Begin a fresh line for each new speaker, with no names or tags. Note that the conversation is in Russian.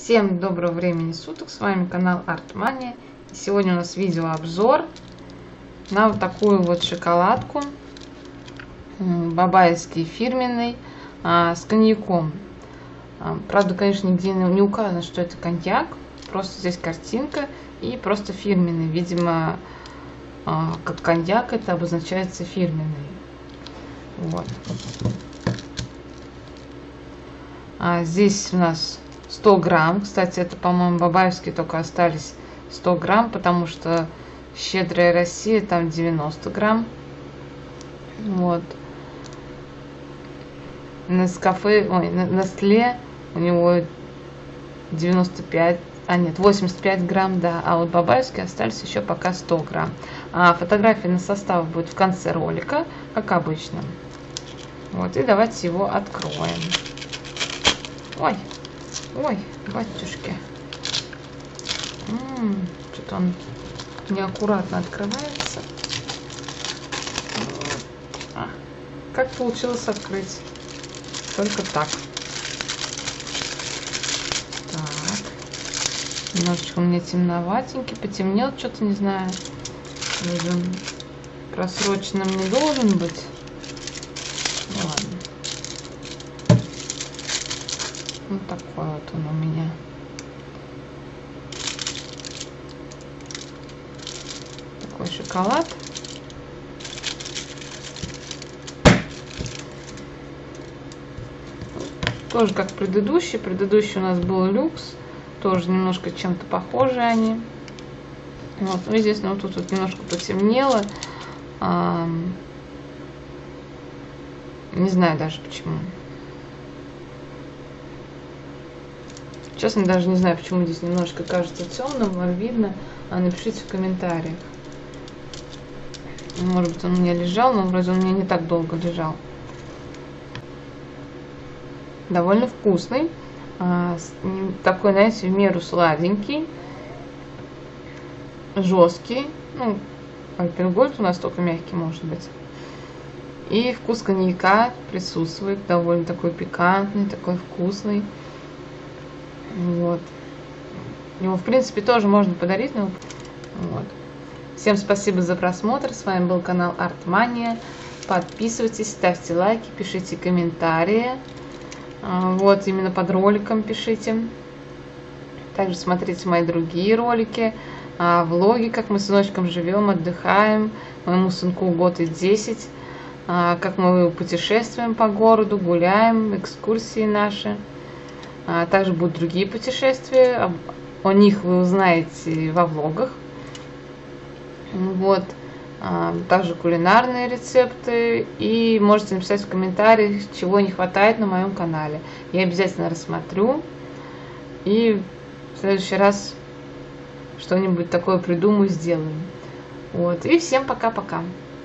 Всем доброго времени суток, с вами канал Артмания. Сегодня у нас видеообзор на вот такую вот шоколадку бабаевский фирменный с коньяком. Правда, конечно, нигде не указано, что это коньяк, просто здесь картинка и просто фирменный. Видимо, как коньяк это обозначается фирменный. Вот. Здесь у нас 100 грамм. Кстати, это, по-моему, бабаевские только остались 100 грамм, потому что Щедрая Россия там 90 грамм. Вот. Nestlé у него 95, нет, 85 грамм, да. А вот бабаевские остались еще пока 100 грамм. Фотография на состав будет в конце ролика, как обычно. Вот, и давайте его откроем. Ой, батюшки. Что-то он неаккуратно открывается. Как получилось открыть? Только так. Так. Немножечко у меня темноватенький. Потемнел что-то, не знаю. Просроченным не должен быть. Ладно. Вот такой вот он у меня. Такой шоколад. Тоже как предыдущий. Предыдущий у нас был люкс. Тоже немножко чем-то похожи они. Вот. Ну, здесь вот тут вот немножко потемнело. Не знаю даже почему. Честно, даже не знаю, почему здесь немножко кажется темным, вам видно. Напишите в комментариях. Может быть, он у меня лежал, но вроде он у меня не так долго лежал. Довольно вкусный. Такой, знаете, в меру сладенький. Жесткий. Ну, альпенгольд у нас только мягкий может быть. И вкус коньяка присутствует. Довольно такой пикантный, такой вкусный. Вот. Его, в принципе, тоже можно подарить. Но... Вот. Всем спасибо за просмотр. С вами был канал Артмания. Подписывайтесь, ставьте лайки, пишите комментарии. Вот, именно под роликом пишите. Также смотрите мои другие ролики. Влоги, как мы с сыночком живем, отдыхаем. Моему сынку год и 10. Как мы путешествуем по городу, гуляем, экскурсии наши. Также будут другие путешествия. О них вы узнаете во влогах. Вот. Также кулинарные рецепты. И можете написать в комментариях, чего не хватает на моем канале. Я обязательно рассмотрю. И в следующий раз что-нибудь такое придумаю, сделаю. Вот. И всем пока-пока.